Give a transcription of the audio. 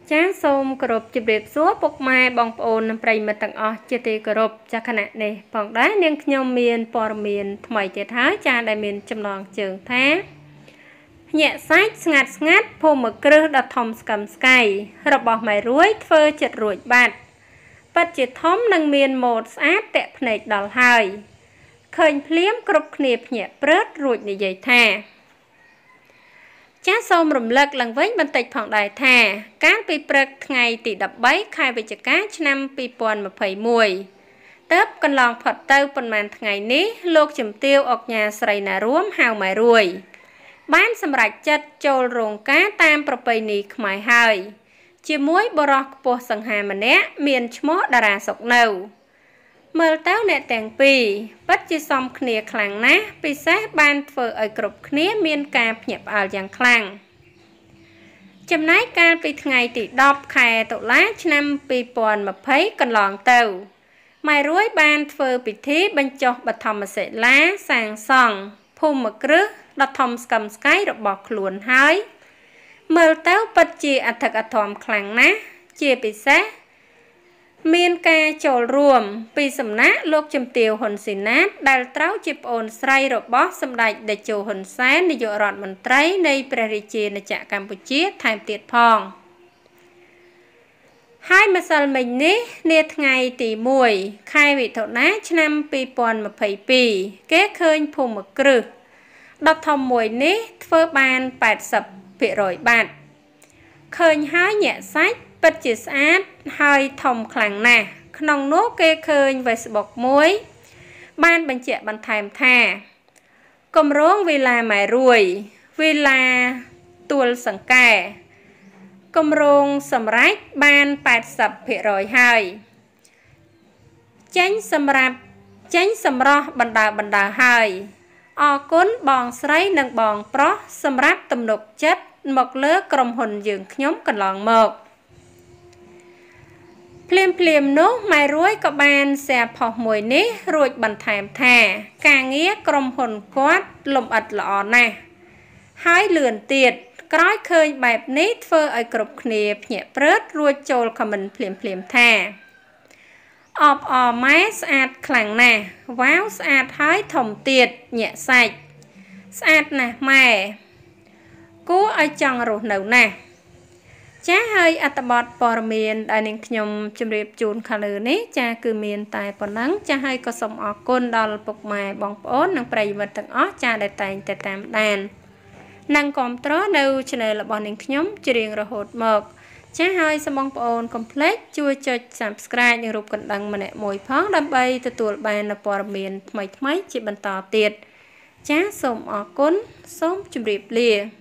ចាសសូមគោរពជម្រាបសួរពុកម៉ែបងប្អូននិងប្រិយមិត្តទាំងអស់ជាទីគោរពចាខណៈនេះផងដែរនាងខ្ញុំមានព័ត៌មានថ្មីទៀតហើយចាដែលមានចំណងជើងថាភ្ញាក់សាច់ស្ងាត់ភូមិគ្រឹះដ៏ធំស្កឹមស្កៃរបស់ម៉ែរួយធ្វើចិត្តរួចបាត់ពិតជាធំនិងមានម៉ូដស្អាតតាក់ភ្នែកដល់ហើយឃើញភ្លាមគ្រប់គ្នាភ្ញាក់ព្រឹតរួចនិយាយថាចាសសូមរំលឹកឡើងវិញបន្តិចផងដែរថាកាលពីព្រឹកថ្ងៃទី13ខែវិច្ឆិកាឆ្នាំ2021ទើបកន្លងផុតទៅប៉ុន្មានថ្ងៃនេះលោកជំទាវអុកញ៉ាស្រីណារួមហៅម៉ែរួយបានសម្រេចចិត្តចូលរោងការតាមប្រពៃណីខ្មែរហើយជាមួយបរិះខ្ពស់សង្ហាម្នាក់មានឈ្មោះតារាសុកនៅមើលទៅអ្នកទាំងពីរពិតជាសមគ្នាខ្លាំងណាស់ពិសេសបានធ្វើឲ្យគ្រប់គ្នាមានការភ្ញាក់ផ្អើលយ៉ាងខ្លាំងចំណែកកាលពីថ្ងៃទី10ខែតុលាឆ្នាំ2020កន្លងទៅម៉ែរួយបានធ្វើពិធីបញ្ចុះបឋមសិលាសាងសង់ភូមិគ្រឹះដ៏ធំស្កឹមស្កៃរបស់ខ្លួនហើយមើលទៅពិតជាអធិកអធមខ្លាំងណាស់ជាពិសេសមានការចូលរួមពីសំណាក់លោកជំទាវហ៊ុនស៊ីណាតដែលត្រូវជាប្អូនស្រីរបស់សម្ដេចតេជោហ៊ុនសែននាយករដ្ឋមន្ត្រីនៃព្រះរាជាណាចក្រកម្ពុជាថែមទៀតផងហើយម្សិលមិញនេះនាថ្ងៃទី1ខែមិថុនាឆ្នាំ2022គេឃើញភូមិគ្រឹះដ៏ធំមួយនេះធ្វើបាន 80% បាត់ឃើញហើយញាក់សាច់ពិតជាស្អាតហើយធំខ្លាំងណាស់ក្នុងនោះគេឃើញ Facebook មួយបានបញ្ជាក់បន្ថែមថាគម្រោងវីឡាម៉ែរួយវីឡាទួលសង្កែគម្រោងសម្រេចបាន 80% ហើយចេញសម្រស់បណ្ដើហើយអរគុណបងស្រីនិងបងប្រុសសម្រាប់ទំនុកចិត្តមកលើក្រុមហ៊ុនយើងខ្ញុំកន្លងមកភ្លាមនោះម៉ែរួយក៏បានแชร์ផុសមួយនេះរួចបន្ថែមថាការងារក្រុមហ៊ុនគាត់លំអិតល្អណាស់ហើយលឿនទៀតក្រោយឃើញបែបនេះធ្វើឲ្យគ្រប់គ្នាភ្ញាក់ព្រឹតរួចចូលខមមិនភ្លាមថាអបអរម៉ែស្អាតខ្លាំងណាស់វ៉ាវស្អាតហើយធំទៀតញាក់សាច់ស្អាតណាស់ម៉ែគួរឲ្យចង់រស់នៅណាស់ចាហើយអត្ថបទព័ត៌មានដែលនាងខ្ញុំជម្រាបជូនខាងលើនេះចាគឺមានតែប៉ុណ្ណឹងចាហើយក៏សូមអរគុណដល់ពុកម៉ែបងប្អូននិងប្រិយមិត្តទាំងអស់ចាដែលតែងតែតាមដាននិងគាំទ្រនៅ Channel របស់នាងខ្ញុំជារៀងរហូតមកចាហើយសូមបងប្អូនកុំភ្លេចជួយចុច Subscribe និងរូបកណ្ដឹងម្នាក់មួយផងដើម្បីទទួលបាននូវព័ត៌មានថ្មីៗជាបន្តទៀតចាសូមអរគុណសូមជម្រាបលា